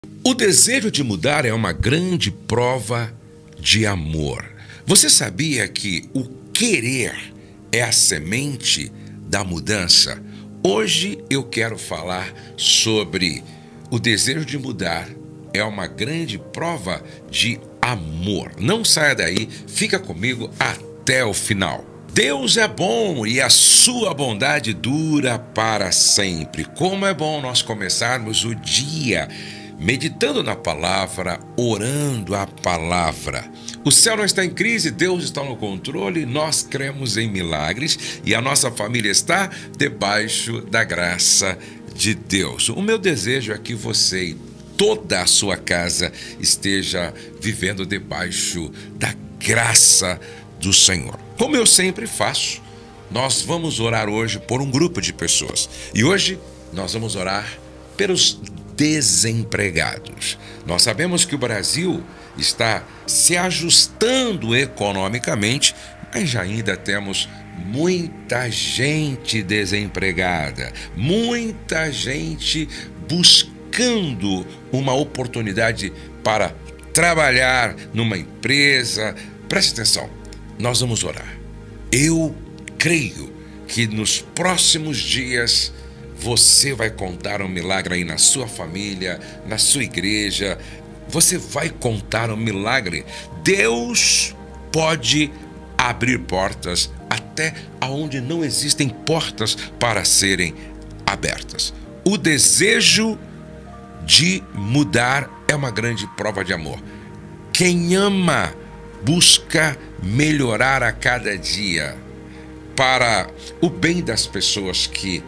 O desejo de mudar é uma grande prova de amor. Você sabia que o querer é a semente da mudança? Hoje eu quero falar sobre o desejo de mudar é uma grande prova de amor. Não saia daí, fica comigo até o final. Deus é bom e a sua bondade dura para sempre. Como é bom nós começarmos o dia meditando na palavra, orando a palavra. O céu não está em crise, Deus está no controle, nós cremos em milagres e a nossa família está debaixo da graça de Deus. O meu desejo é que você e toda a sua casa esteja vivendo debaixo da graça do Senhor. Como eu sempre faço, nós vamos orar hoje por um grupo de pessoas. E hoje nós vamos orar pelos desempregados. Nós sabemos que o Brasil está se ajustando economicamente, mas ainda temos muita gente desempregada, muita gente buscando uma oportunidade para trabalhar numa empresa. Preste atenção, nós vamos orar. Eu creio que nos próximos dias você vai contar um milagre aí na sua família, na sua igreja. Você vai contar um milagre. Deus pode abrir portas até onde não existem portas para serem abertas. O desejo de mudar é uma grande prova de amor. Quem ama busca melhorar a cada dia para o bem das pessoas que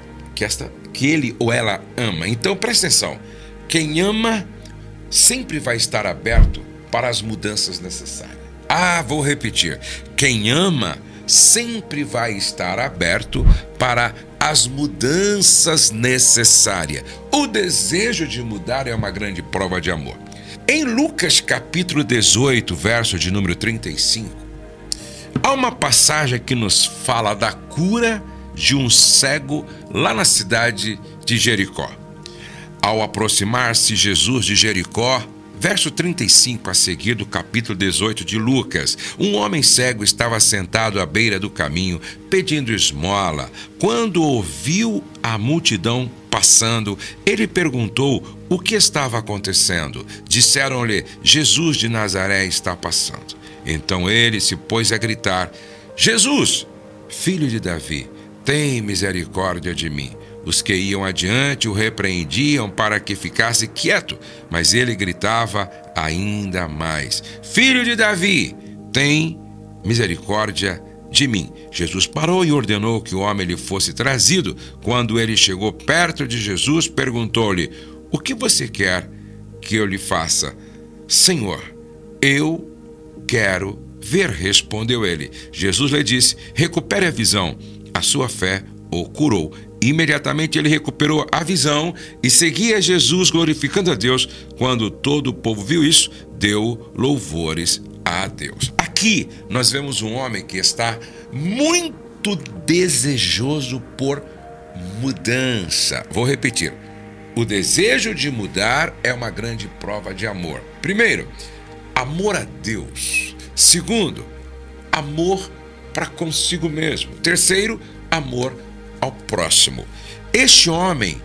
ele ou ela ama. Então presta atenção, quem ama sempre vai estar aberto para as mudanças necessárias. Vou repetir, quem ama sempre vai estar aberto para as mudanças necessárias. O desejo de mudar é uma grande prova de amor. Em Lucas capítulo 18, verso de número 35, há uma passagem que nos fala da cura de um cego lá na cidade de Jericó. Ao aproximar-se Jesus de Jericó, verso 35 a seguir do capítulo 18 de Lucas, um homem cego estava sentado à beira do caminho, pedindo esmola. Quando ouviu a multidão passando, ele perguntou o que estava acontecendo. Disseram-lhe: Jesus de Nazaré está passando. Então ele se pôs a gritar: Jesus, filho de Davi, tem misericórdia de mim. Os que iam adiante o repreendiam para que ficasse quieto, mas ele gritava ainda mais: Filho de Davi, tem misericórdia de mim. Jesus parou e ordenou que o homem lhe fosse trazido. Quando ele chegou perto de Jesus, perguntou-lhe: O que você quer que eu lhe faça? Senhor, eu quero ver, respondeu ele. Jesus lhe disse: Recupere a visão. A sua fé o curou. Imediatamente ele recuperou a visão e seguia Jesus glorificando a Deus. Quando todo o povo viu isso, deu louvores a Deus. Aqui nós vemos um homem que está muito desejoso por mudança. Vou repetir. O desejo de mudar é uma grande prova de amor. Primeiro, amor a Deus. Segundo, amor para consigo mesmo. Terceiro, amor ao próximo. Este homem,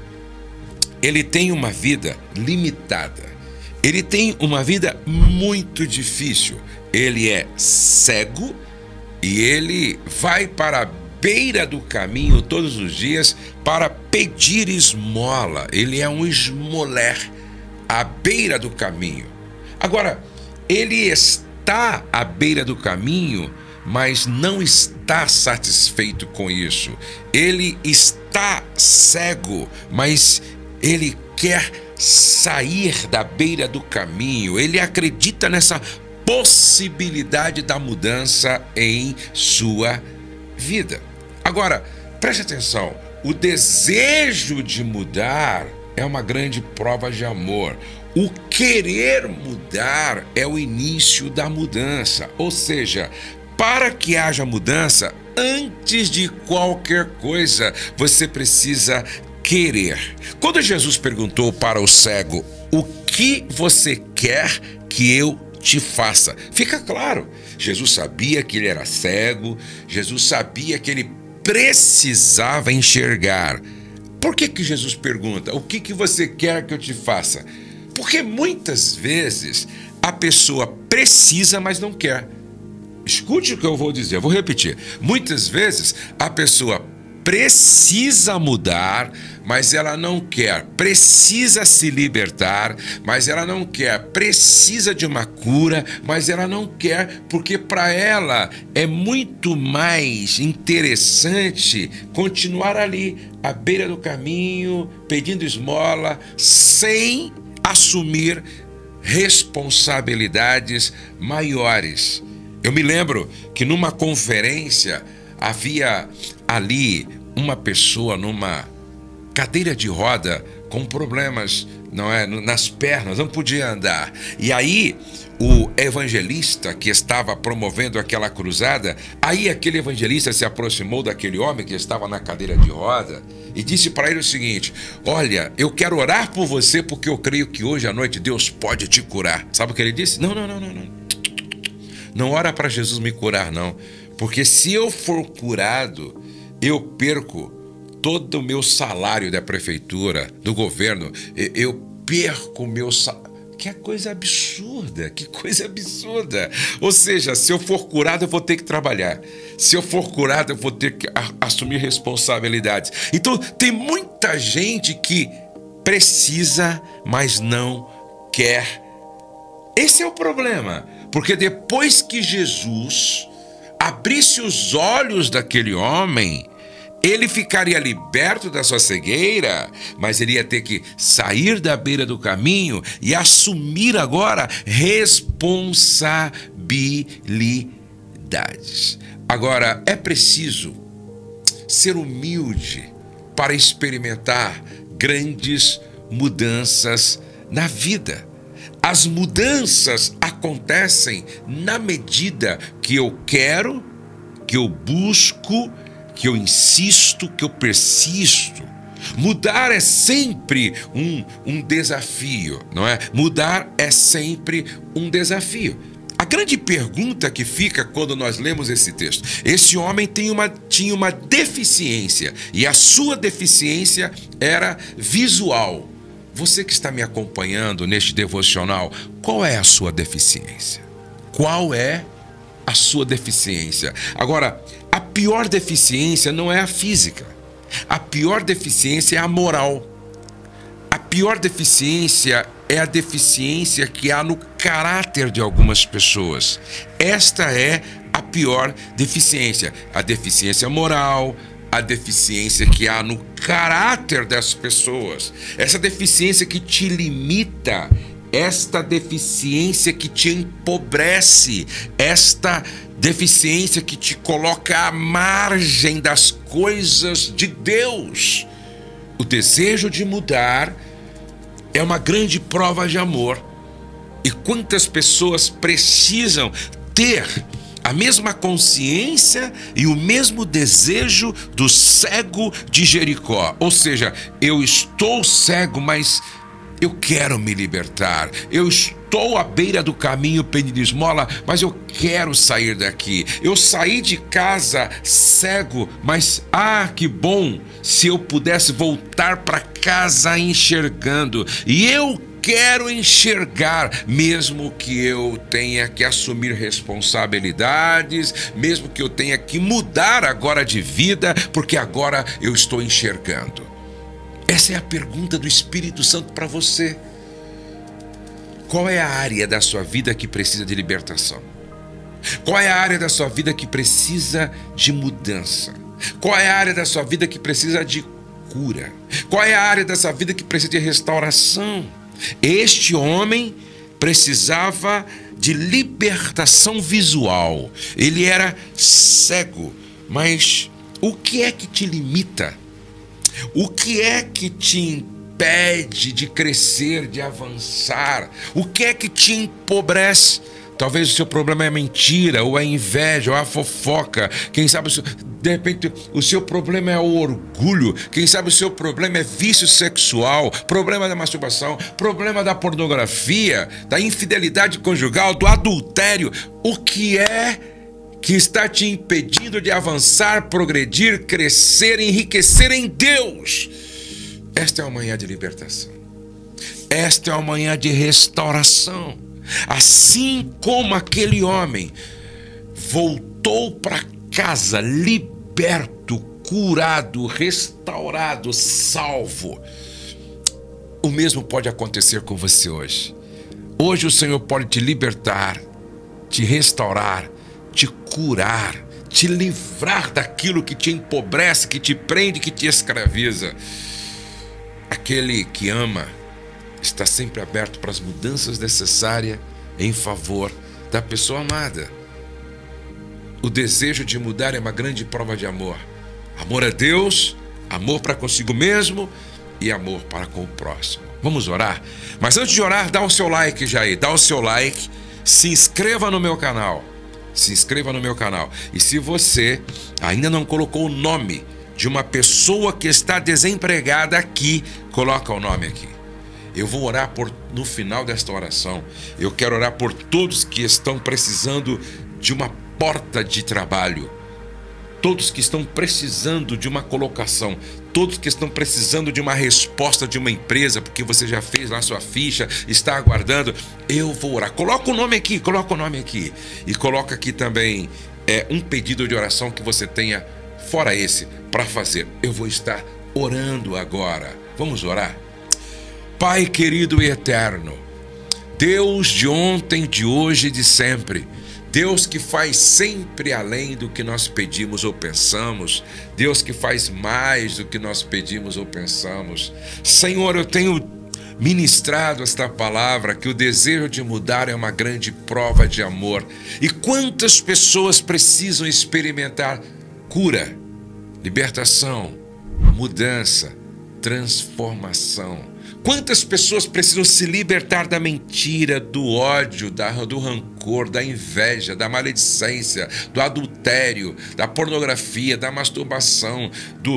ele tem uma vida limitada. Ele tem uma vida muito difícil. Ele é cego e ele vai para a beira do caminho todos os dias para pedir esmola. Ele é um esmoler à beira do caminho. Agora, ele está à beira do caminho, mas não está satisfeito com isso. Ele está cego, mas ele quer sair da beira do caminho. Ele acredita nessa possibilidade da mudança em sua vida. Agora, preste atenção, o desejo de mudar é uma grande prova de amor. O querer mudar é o início da mudança, ou seja, para que haja mudança, antes de qualquer coisa, você precisa querer. Quando Jesus perguntou para o cego: o que você quer que eu te faça? Fica claro, Jesus sabia que ele era cego, Jesus sabia que ele precisava enxergar. Por que Jesus pergunta, o que você quer que eu te faça? Porque muitas vezes a pessoa precisa, mas não quer. Escute o que eu vou dizer, eu vou repetir. Muitas vezes a pessoa precisa mudar, mas ela não quer. Precisa se libertar, mas ela não quer. Precisa de uma cura, mas ela não quer, porque para ela é muito mais interessante continuar ali, à beira do caminho, pedindo esmola, sem assumir responsabilidades maiores. Eu me lembro que numa conferência havia ali uma pessoa numa cadeira de roda com problemas, não é, nas pernas, não podia andar. E aí o evangelista que estava promovendo aquela cruzada, aí aquele evangelista se aproximou daquele homem que estava na cadeira de roda e disse para ele o seguinte: olha, eu quero orar por você porque eu creio que hoje à noite Deus pode te curar. Sabe o que ele disse? Não. Não ora para Jesus me curar, não. Porque se eu for curado, eu perco todo o meu salário da prefeitura, do governo. Eu perco o meu salário. Que coisa absurda, que coisa absurda. Ou seja, se eu for curado, eu vou ter que trabalhar. Se eu for curado, eu vou ter que assumir responsabilidades. Então, tem muita gente que precisa, mas não quer. Esse é o problema. Porque depois que Jesus abrisse os olhos daquele homem, ele ficaria liberto da sua cegueira, mas ele ia ter que sair da beira do caminho e assumir agora responsabilidades. Agora, é preciso ser humilde para experimentar grandes mudanças na vida. As mudanças acontecem na medida que eu quero, que eu busco, que eu insisto, que eu persisto. Mudar é sempre um desafio, não é? Mudar é sempre um desafio. A grande pergunta que fica quando nós lemos esse texto: esse homem tinha uma deficiência, e a sua deficiência era visual. Você que está me acompanhando neste devocional, qual é a sua deficiência? Qual é a sua deficiência? Agora, a pior deficiência não é a física. A pior deficiência é a moral. A pior deficiência é a deficiência que há no caráter de algumas pessoas. Esta é a pior deficiência. A deficiência moral, a deficiência que há no caráter das pessoas, essa deficiência que te limita, esta deficiência que te empobrece, esta deficiência que te coloca à margem das coisas de Deus. O desejo de mudar é uma grande prova de amor. E quantas pessoas precisam ter a mesma consciência e o mesmo desejo do cego de Jericó. Ou seja, eu estou cego, mas eu quero me libertar. Eu estou à beira do caminho pedindo esmola, mas eu quero sair daqui. Eu saí de casa cego, mas que bom se eu pudesse voltar para casa enxergando. E eu quero enxergar, mesmo que eu tenha que assumir responsabilidades, mesmo que eu tenha que mudar agora de vida, porque agora eu estou enxergando. Essa é a pergunta do Espírito Santo para você. Qual é a área da sua vida que precisa de libertação? Qual é a área da sua vida que precisa de mudança? Qual é a área da sua vida que precisa de cura? Qual é a área da sua vida que precisa de restauração? Este homem precisava de libertação visual. Ele era cego, mas o que é que te limita? O que é que te impede de crescer, de avançar? O que é que te empobrece? Talvez o seu problema é a mentira, ou a inveja, ou a fofoca. Quem sabe, de repente, o seu problema é o orgulho. Quem sabe o seu problema é vício sexual, problema da masturbação, problema da pornografia, da infidelidade conjugal, do adultério. O que é que está te impedindo de avançar, progredir, crescer, enriquecer em Deus? Esta é uma manhã de libertação. Esta é uma manhã de restauração. Assim como aquele homem voltou para casa liberto, curado, restaurado, salvo, o mesmo pode acontecer com você hoje. Hoje o Senhor pode te libertar, te restaurar, te curar, te livrar daquilo que te empobrece, que te prende, que te escraviza. Aquele que ama está sempre aberto para as mudanças necessárias em favor da pessoa amada. O desejo de mudar é uma grande prova de amor. Amor a Deus, amor para consigo mesmo e amor para com o próximo. Vamos orar? Mas antes de orar, dá o seu like já aí, dá o seu like, se inscreva no meu canal. Se inscreva no meu canal. E se você ainda não colocou o nome de uma pessoa que está desempregada aqui, coloca o nome aqui. Eu vou orar no final desta oração. Eu quero orar por todos que estão precisando de uma porta de trabalho. Todos que estão precisando de uma colocação. Todos que estão precisando de uma resposta de uma empresa, porque você já fez lá sua ficha, está aguardando. Eu vou orar. Coloca o nome aqui, coloca o nome aqui. E coloca aqui também um pedido de oração que você tenha, fora esse, para fazer. Eu vou estar orando agora. Vamos orar? Pai querido e eterno, Deus de ontem, de hoje e de sempre, Deus que faz sempre além do que nós pedimos ou pensamos, Deus que faz mais do que nós pedimos ou pensamos. Senhor, eu tenho ministrado esta palavra, que o desejo de mudar é uma grande prova de amor. E quantas pessoas precisam experimentar cura, libertação, mudança, transformação. Quantas pessoas precisam se libertar da mentira, do ódio, do rancor, da inveja, da maledicência, do adultério, da pornografia, da masturbação,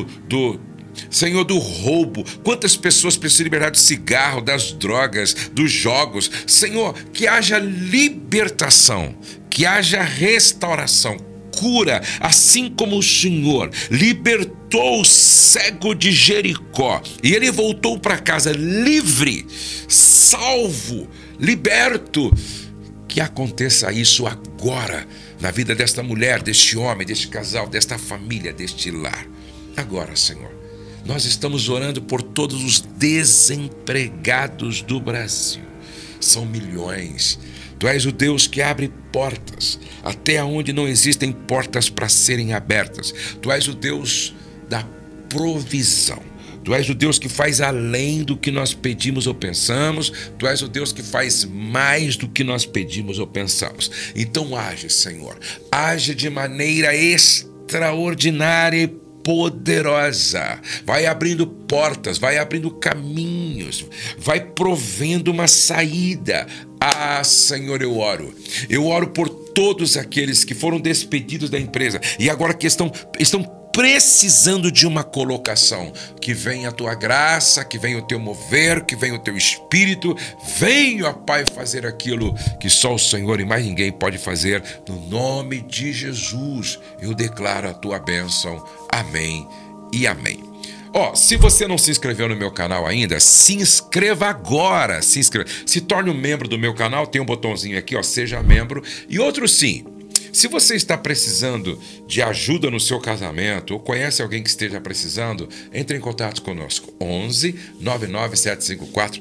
Senhor, do roubo. Quantas pessoas precisam se libertar do cigarro, das drogas, dos jogos. Senhor, que haja libertação, que haja restauração, cura, assim como o Senhor libertou o cego de Jericó e ele voltou para casa livre, salvo, liberto. Que aconteça isso agora na vida desta mulher, deste homem, deste casal, desta família, deste lar. Agora, Senhor, nós estamos orando por todos os desempregados do Brasil. São milhões. Tu és o Deus que abre portas, até onde não existem portas para serem abertas. Tu és o Deus da provisão. Tu és o Deus que faz além do que nós pedimos ou pensamos. Tu és o Deus que faz mais do que nós pedimos ou pensamos. Então age, Senhor. Age de maneira extraordinária e poderosa. Vai abrindo portas, vai abrindo caminhos, vai provendo uma saída. Ah, Senhor, eu oro por todos aqueles que foram despedidos da empresa e agora que estão precisando de uma colocação. Que venha a tua graça, que venha o teu mover, que venha o teu espírito. Venha, ó Pai, fazer aquilo que só o Senhor e mais ninguém pode fazer. No nome de Jesus, eu declaro a tua bênção. Amém e amém. Se você não se inscreveu no meu canal ainda, se inscreva agora. Se torne um membro do meu canal. Tem um botãozinho aqui, seja membro. E outro sim. Se você está precisando de ajuda no seu casamento ou conhece alguém que esteja precisando, entre em contato conosco. 11 99 754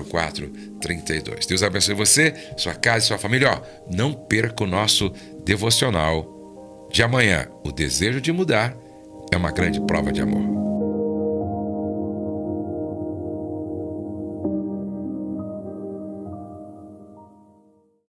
0432. Deus abençoe você, sua casa e sua família. Não perca o nosso devocional de amanhã. O desejo de mudar é uma grande prova de amor.